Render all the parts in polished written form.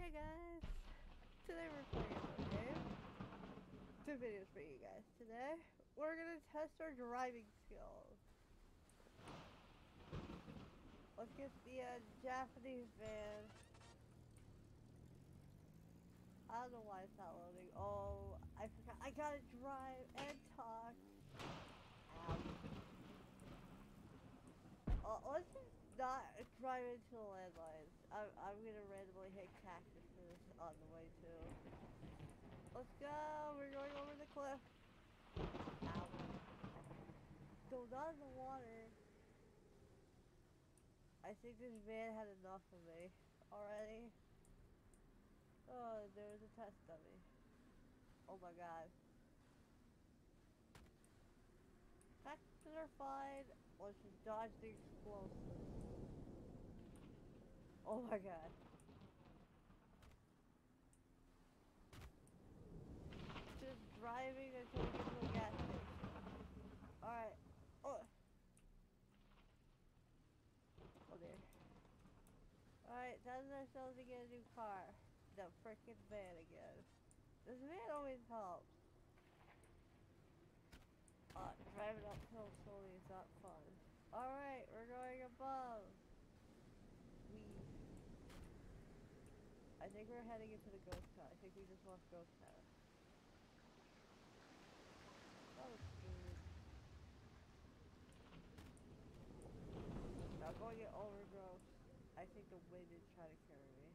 Hey guys! Today we're playing another game. Two videos for you guys today. We're gonna test our driving skills. Let's get the Japanese van. I don't know why it's not loading. Oh, I forgot. I gotta drive and talk. Ow. Let's just not drive into the landmines. I'm gonna randomly hit cactuses on the way too. Let's go! We're going over the cliff. Ow. Go not in the water. I think this van had enough of me already. Oh, there was a test dummy. Oh my god. Cactuses are fine. Let's just dodge the explosives. Oh my god. Just driving until we get to a gas station. Alright. Oh. Oh dear. Alright, that's ourselves to get a new car. The frickin' van again. This van always helps. Driving uphill slowly is not fun. Alright, we're going above. I think we're heading into the ghost town. I think we just left ghost town. That was good. Now going at overgrowth. I think the wind is trying to carry me.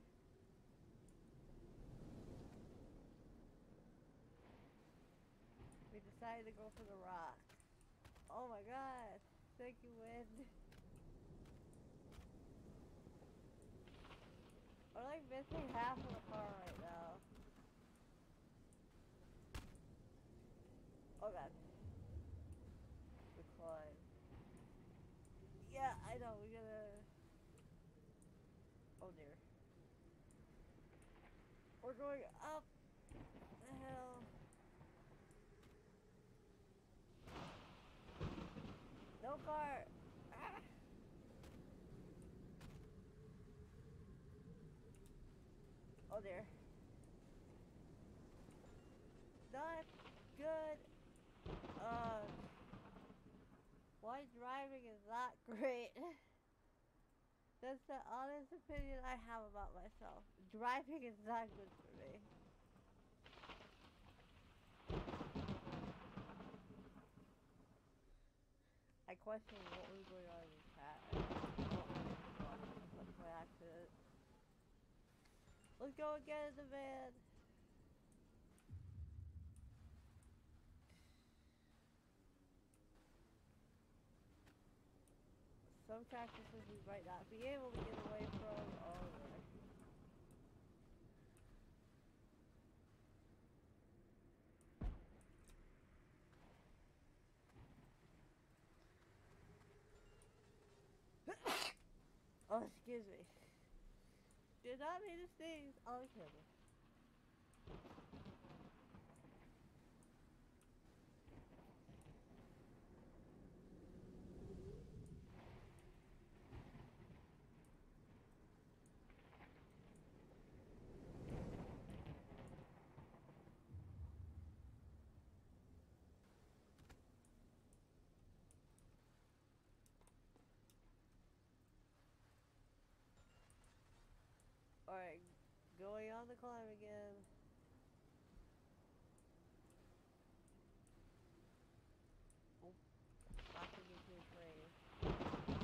We decided to go for the rock. Oh my god. Thank you, wind. We're like missing half of the car right now. Oh god. Decline. Yeah, I know, we gotta... Oh dear. We're going up the hill. No car! Ah! Oh dear. Not good. Why driving is not great. That's the honest opinion I have about myself. Driving is not good for me. I question what was going on in the chat right now. Oh, I just got it. That's by accident. Let's go again in the van. Some cactuses we might not be able to get away from. Oh, there. Oh, excuse me. Did not mean to sneeze on camera. Alright, going on the climb again. Oh, backing into a train.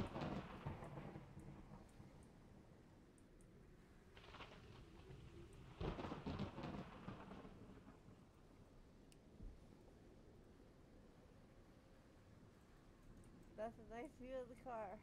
That's a nice view of the car.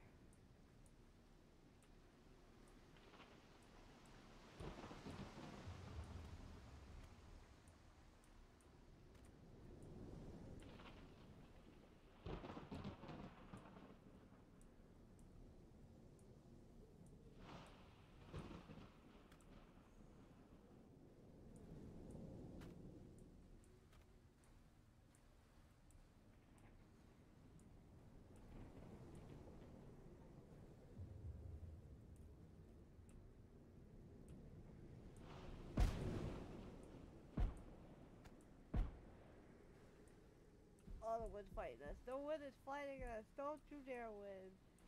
wind's fighting us. The wind is fighting us. Don't you dare win.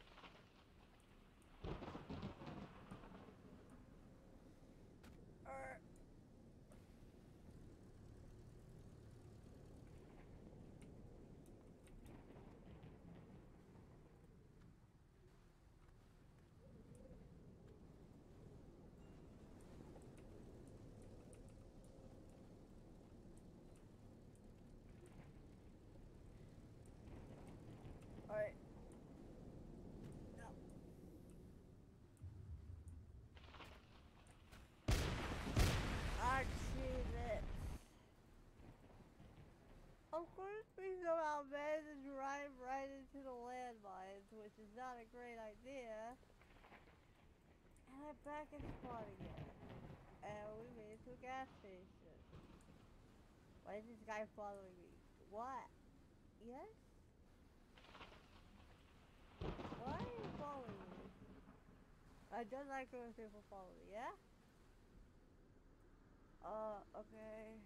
Alright. No. I seen it. Of course we somehow managed to drive right into the landmines, which is not a great idea. And I'm back in spawn again. And we made it to a gas station. Why is this guy following me? What? Yes? Why are you following me? I don't like when people follow me, yeah? Okay.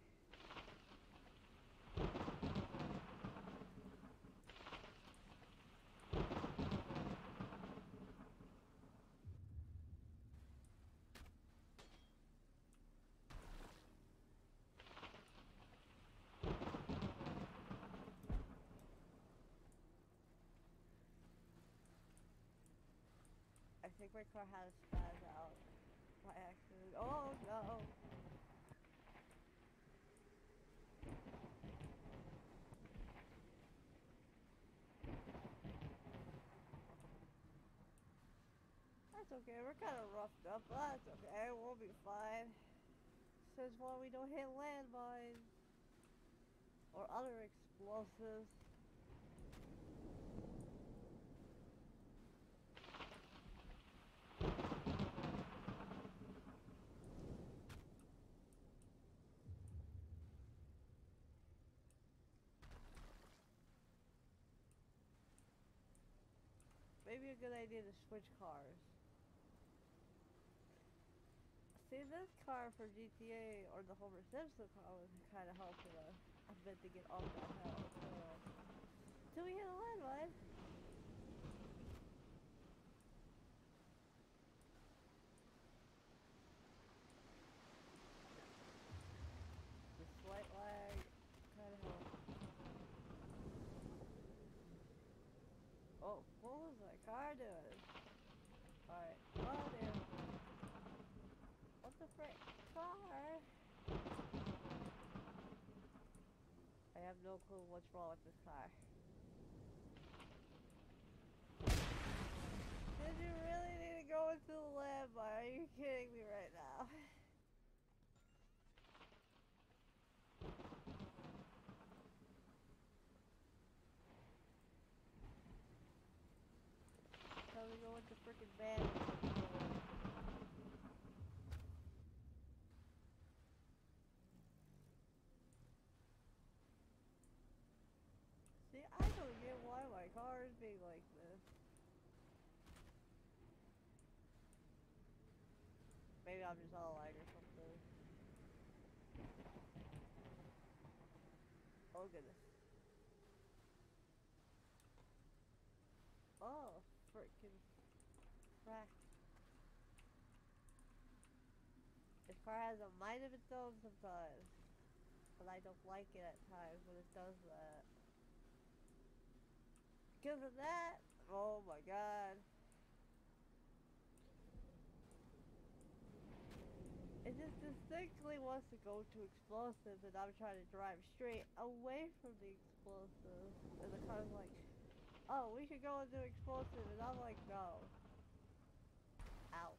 I think my car had a spaz out by accident. Oh no! That's okay, we're kind of roughed up, but that's okay, we'll be fine. Says why we don't hit landmines or other explosives. Maybe a good idea to switch cars. See, this car for GTA or the Homer Simpson car was kind of helping us a bit to get off that hill. So, till we hit a landmine. The slight lag kind of helped. Oh, what was that car doing? Alright, oh dear. What the frick? Car? I have no clue what's wrong with this car. Did you really need to go into the landmine? Are you kidding me right now? Tell me to go into frickin' van again. See, I don't get why my car is being like this. Maybe I'm just all lag or something. Oh goodness. Oh, frickin' crack. This car has a mind of its own sometimes. But I don't like it at times when it does that. Because of that, oh my god. It just distinctly wants to go to explosives and I'm trying to drive straight away from the explosives. And the car's like, oh, we should go and do explosive. And I'm like, no. Ow.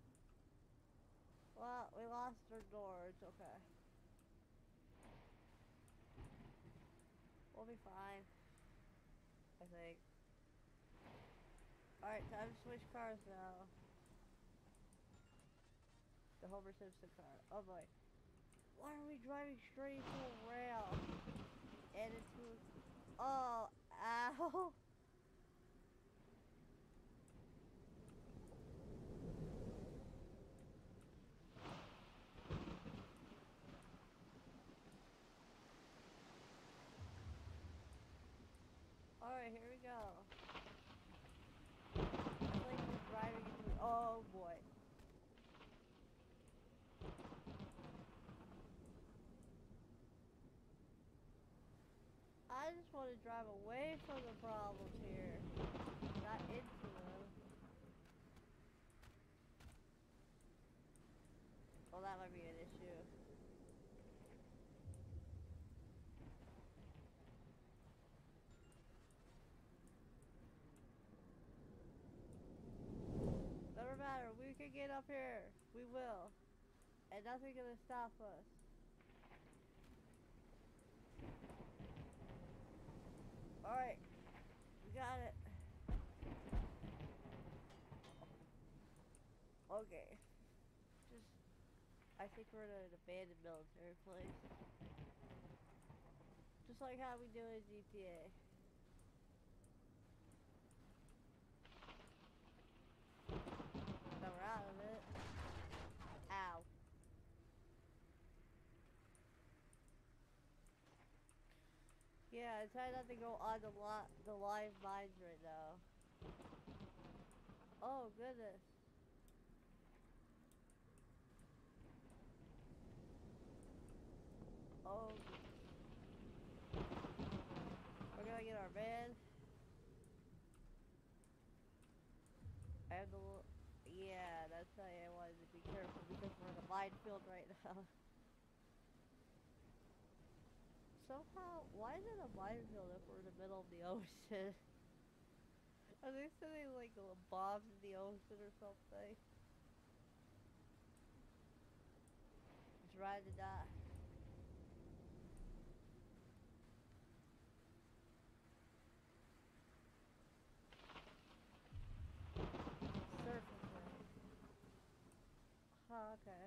Well, we lost our door. It's okay. We'll be fine. I think. Alright, time to switch cars now. The Homer Simpson car. Oh boy. Why are we driving straight into a rail? And into... Oh, ow. I just want to drive away from the problems here, not into them. Well, that might be an issue. Doesn't matter. We can get up here. We will. And nothing's gonna stop us. Alright. We got it. Okay. Just, I think we're in an abandoned military place. Just like how we do in GTA. So we're out of it. Ow. Yeah, try not to go on the live mines right now. Oh goodness. Oh. We're gonna get our van. I have the yeah, that's why I wanted to be careful because we're in a minefield right now. Somehow, why is it a minefield if we're in the middle of the ocean? Are they sending like bombs in the ocean or something? It's ride to die. Surfacing. Huh, okay.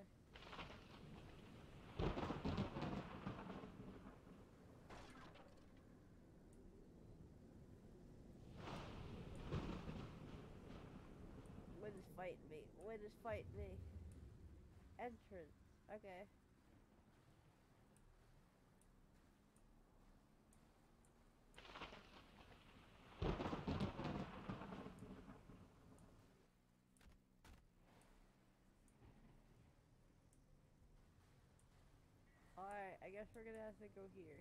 Wind is fighting me. Wind is fighting me. Entrance. Okay. Alright, I guess we're gonna have to go here.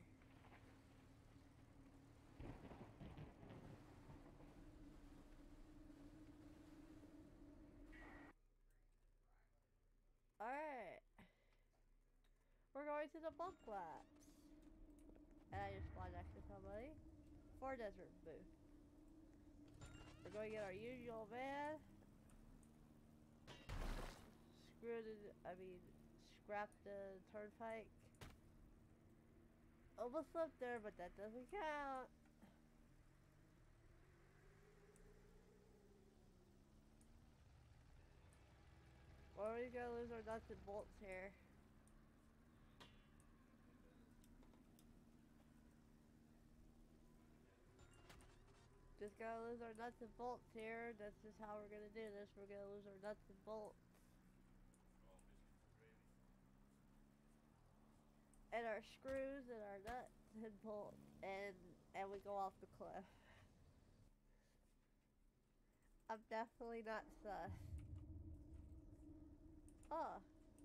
Alright. We're going to the bunk laps. And I just spawned next to somebody. For desert booth. We're going to get our usual van. Scrap the turnpike. Almost left there, but that doesn't count. Or we gonna lose our nuts and bolts here. Just gonna lose our nuts and bolts here. That's just how we're gonna do this. We're gonna lose our nuts and bolts. And our screws and our nuts and bolts. And we go off the cliff. I'm definitely not sus. Oh.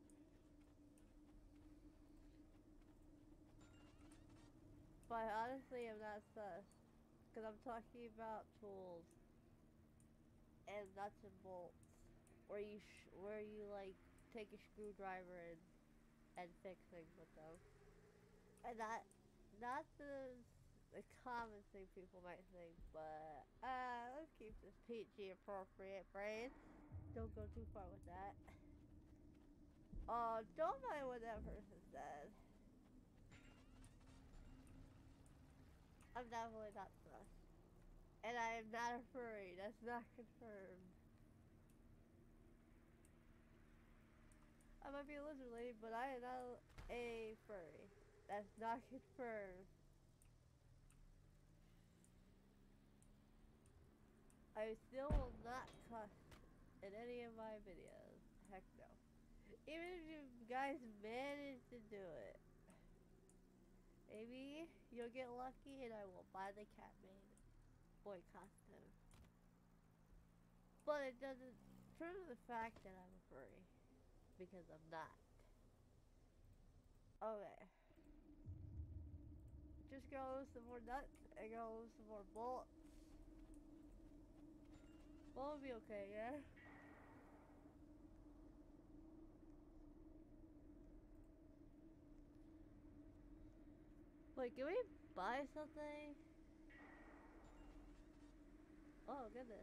But honestly, I'm not sus. Because I'm talking about tools. And nuts and bolts. Where you like take a screwdriver and fix things with them. And not the common thing people might think, but let's keep this PG appropriate, brain. Don't go too far with that. Oh, don't mind what that person said. I'm definitely not sus. And I am not a furry. That's not confirmed. I might be a lizard lady, but I am not a furry. That's not confirmed. I still will not cuss in any of my videos. Heck no. Even if you guys manage to do it. Maybe you'll get lucky and I will buy the Catman boy costume. But it doesn't prove the fact that I'm a furry. Because I'm not. Okay. just go some more nuts and go some more bolts. Bolt will be okay, yeah? Wait, can we buy something? Oh, goodness.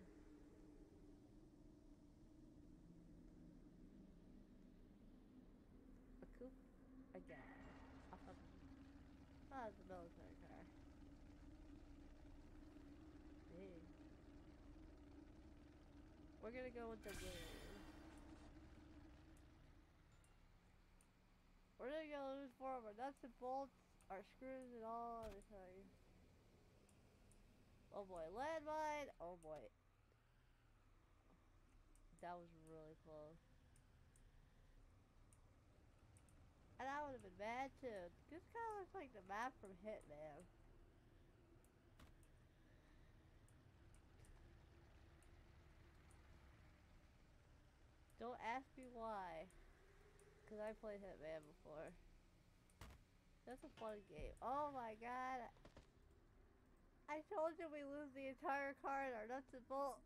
A coupe? A gas. Oh, it's a military car. Big. We're gonna go with the blue. We're gonna go lose four of our nuts and bolts, our screws and all everything. Oh boy, landmine! Oh boy. That was really close. And I would have been mad too. This kind of looks like the map from Hitman. Don't ask me why. Because I played Hitman before. That's a fun game. Oh my god. I told you we lose the entire car and our nuts and bolts.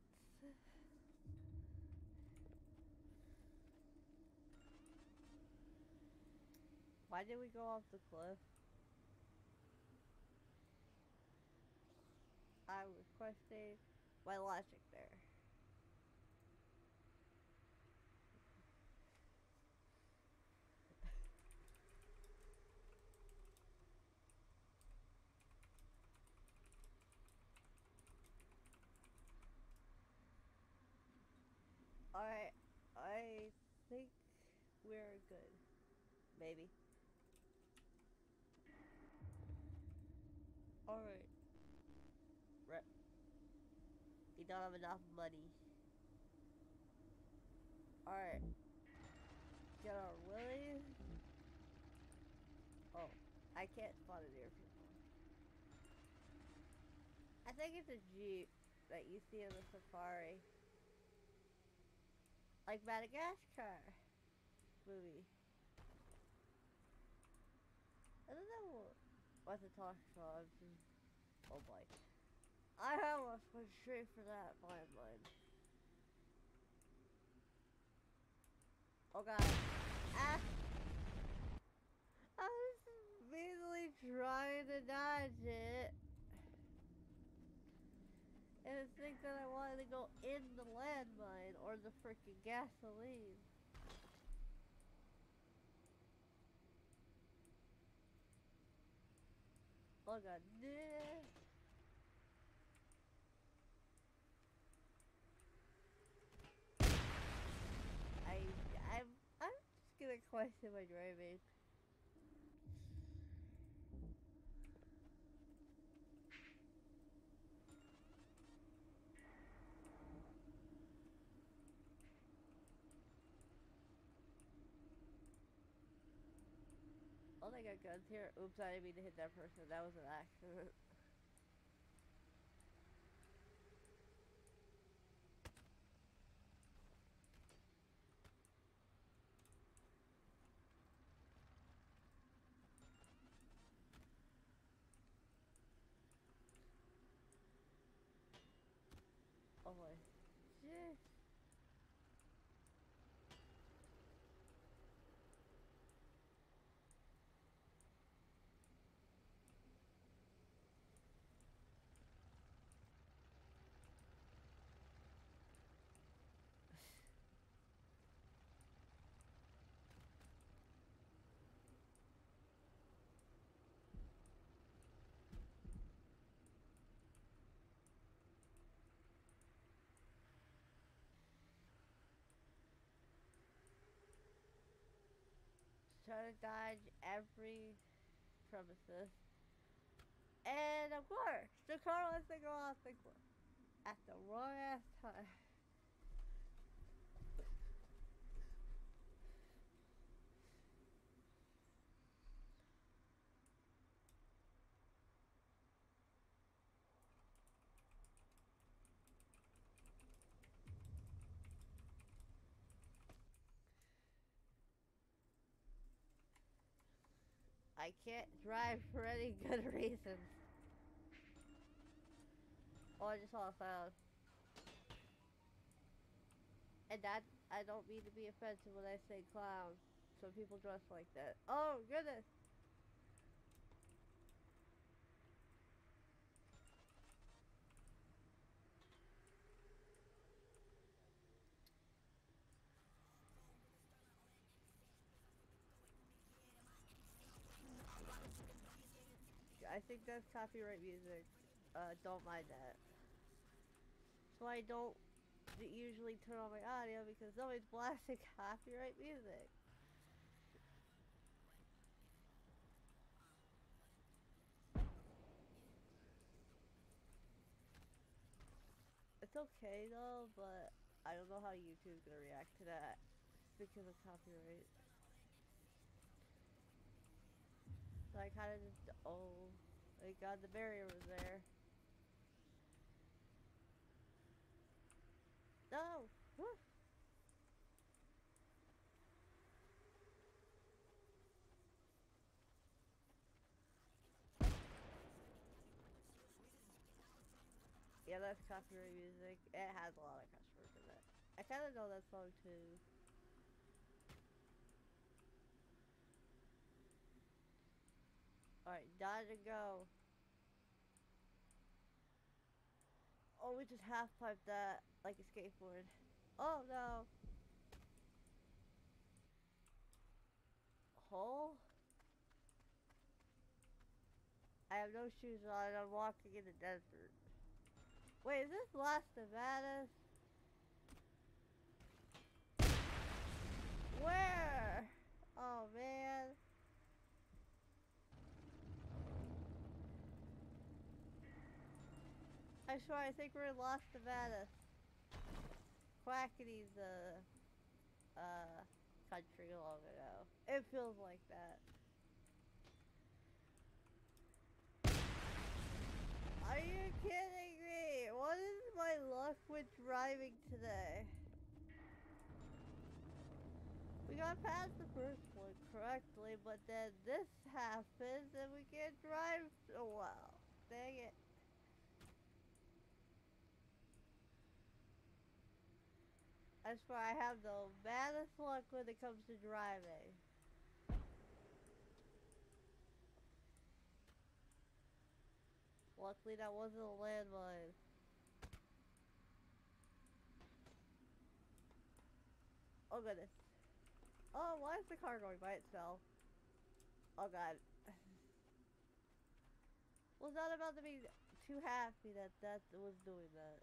Why did we go off the cliff? I was questioning my logic there. Alright, I think we're good. Maybe. Alright. Right. We don't have enough money. Alright. Get our willies. Oh, I can't spot it here, people. I think it's a Jeep that you see in the safari. Like Madagascar movie. I don't know what to talk about. Oh boy. I almost went straight for that landmine. Oh god. Ah! I was immediately trying to dodge it. And it thinks that I wanted to go in the landmine or the freaking gasoline. Oh god. Nah. I'm just gonna question my driving. Oh, they got guns here. Oops, I didn't mean to hit that person. That was an accident. Oh boy. Shit. Try to dodge every premises. And of course, the car wants to go off the cliff at the wrong ass time. I can't drive for any good reasons. Oh, I just saw a sound. And that, I don't mean to be offensive when I say clowns. Some people dress like that. Oh, goodness. I think that's copyright music. Don't mind that. So I don't usually turn on my audio because somebody's blasting copyright music. It's okay though, but I don't know how YouTube's gonna react to that because of copyright. So I kind of just, oh, thank God the barrier was there. No! Woo. Yeah, that's copyright music. It has a lot of cuss words in it. I kind of know that song too. Alright, dodge and go. Oh, we just half piped that like a skateboard. Oh no. Hole? I have no shoes on. I'm walking in the desert. Wait, is this Las Nevadas? Where? Oh man. I swear, I think we're in Las Nevadas. Quackity's country long ago. It feels like that. Are you kidding me? What is my luck with driving today? We got past the first one correctly, but then this happens and we can't drive so well. Dang it. I swear I have the baddest luck when it comes to driving. Luckily that wasn't a landmine. Oh goodness. Oh, why is the car going by itself? Oh god. Was not about to be too happy that that was doing that.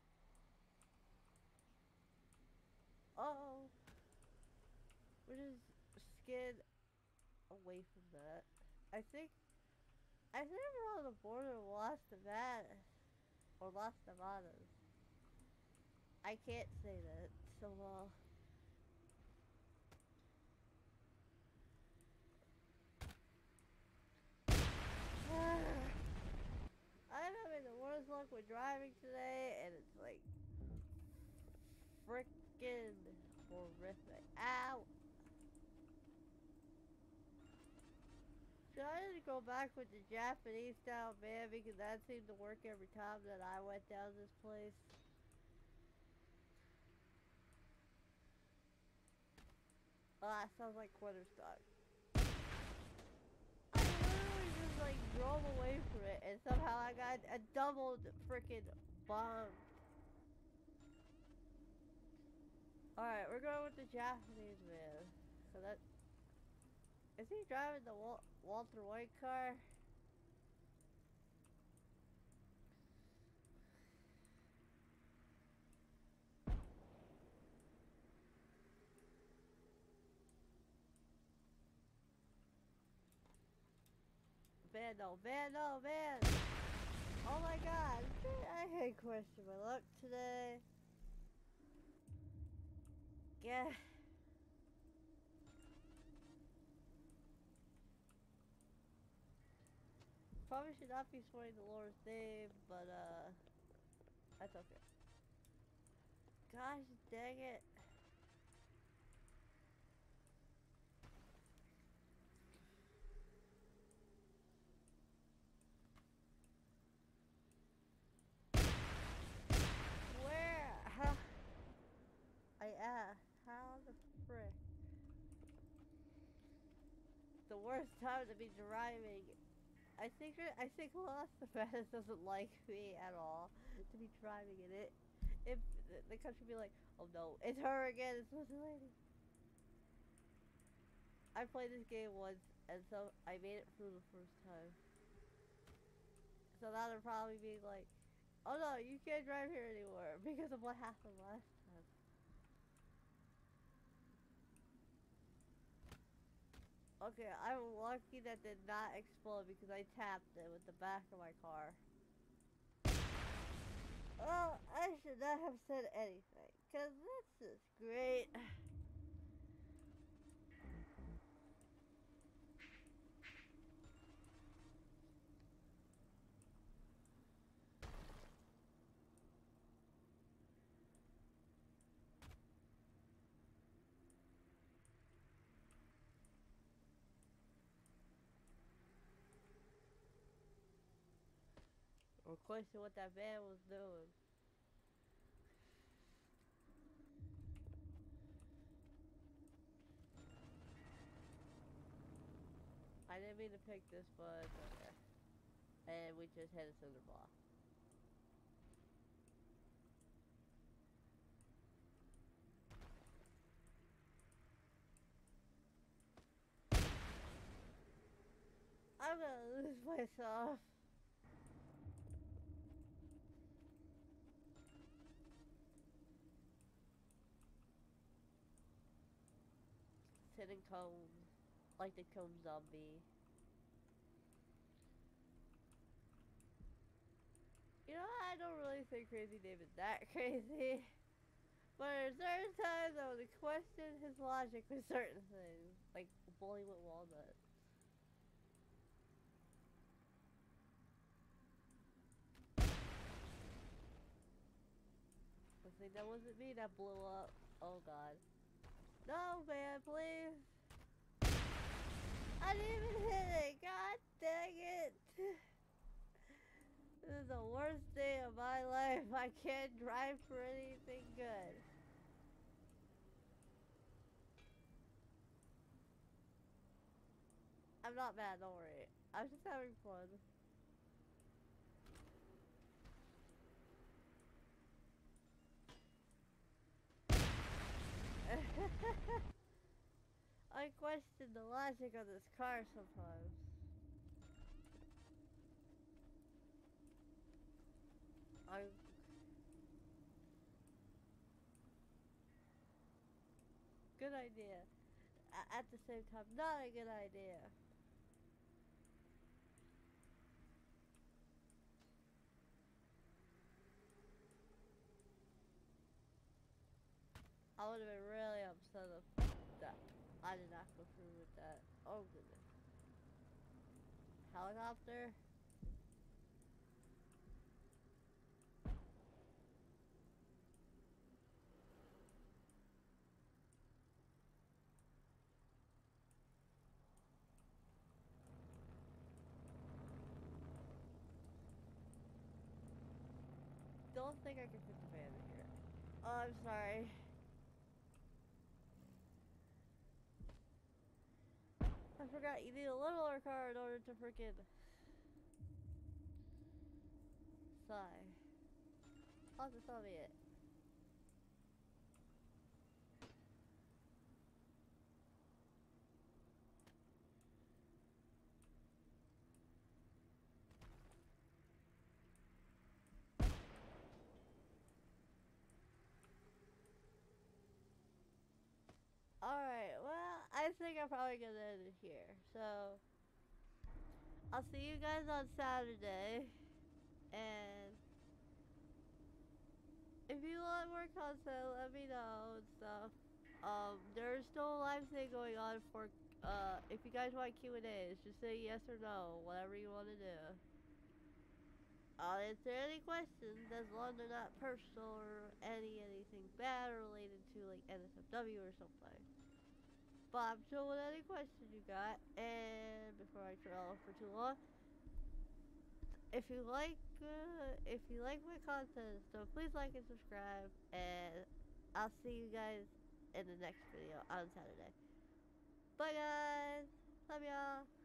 Uh oh. We're just skid away from that. I think we're on the border of Las Nevadas. Or Las Nevadas. I can't say that so well. I'm having the worst luck with driving today, and it's like freaking horrific. Ow! Should I just go back with the Japanese style van because that seemed to work every time that I went down this place? Oh, that sounds like quarter stock. I literally just like drove away from it and somehow I got a doubled freaking bomb. Alright, we're going with the Japanese man. So that... Is he driving the Walter White car? Man, no, man, no, man! Oh my god, I hate question my luck today. Yeah. Probably should not be swearing the Lord's name, but that's okay. Gosh dang it. worst time to be driving. I think Las Vegas doesn't like me at all to be driving in it. If the country be like, oh no, it's her again, it's this lady. I played this game once, and so I made it through the first time. So now they're probably being like, oh no, you can't drive here anymore because of what happened last time. Okay, I'm lucky that did not explode because I tapped it with the back of my car. Well, I should not have said anything, because this is great. Or question what that man was doing. I didn't mean to pick this, but okay. And we just hit a cinder block. I'm gonna lose myself. Sitting cones. Like the cone zombie. You know, I don't really think Crazy Dave is that crazy. But there are certain times I would question his logic with certain things. Like bowling with walnuts. I think that wasn't me that blew up. Oh god. No, man, please. I didn't even hit it. God dang it. This is the worst day of my life. I can't drive for anything good. I'm not mad, don't worry. I'm just having fun. I question the logic of this car sometimes. I Good idea. At the same time, not a good idea. I would have been really upset if that I did not go through with that. Oh goodness. Helicopter? Don't think I can fit the van in here. Oh, I'm sorry. I forgot you need a littler car in order to freaking sigh. I'll just tell me it. Alright, well, I think I'm probably gonna end it here. So, I'll see you guys on Saturday. And if you want more content, let me know and stuff. There's still a live thing going on for, if you guys want Q&As, just say yes or no, whatever you want to do. I'll answer any questions as long as they're not personal or anything bad related to like NSFW or something. But I'm chill with any questions you got. And before I trail for too long, if you like my content, so please like and subscribe. And I'll see you guys in the next video on Saturday. Bye guys. Love y'all.